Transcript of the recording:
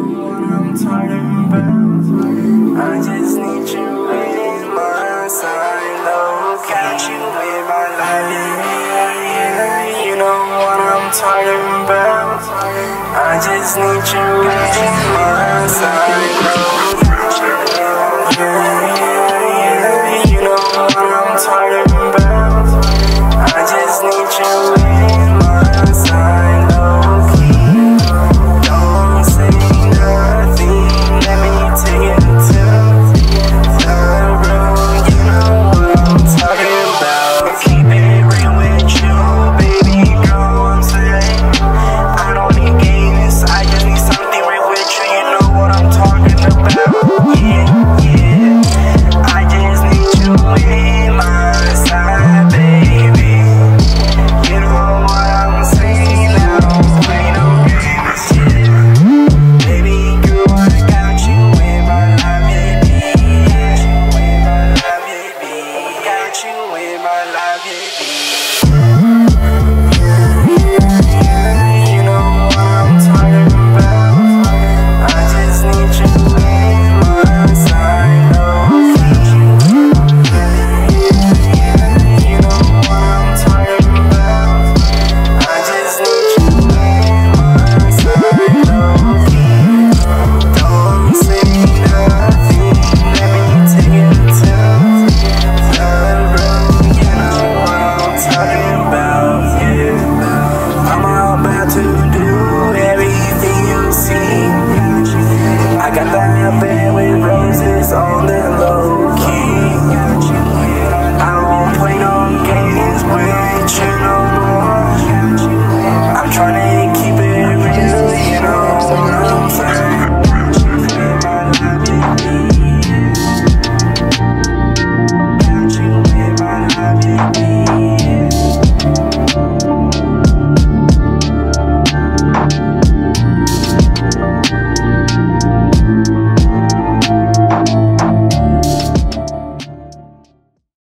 what I'm talking about. I just need you in my side. Oh, catch you in my life. Yeah, you know what I'm talking about. I just need you in my side.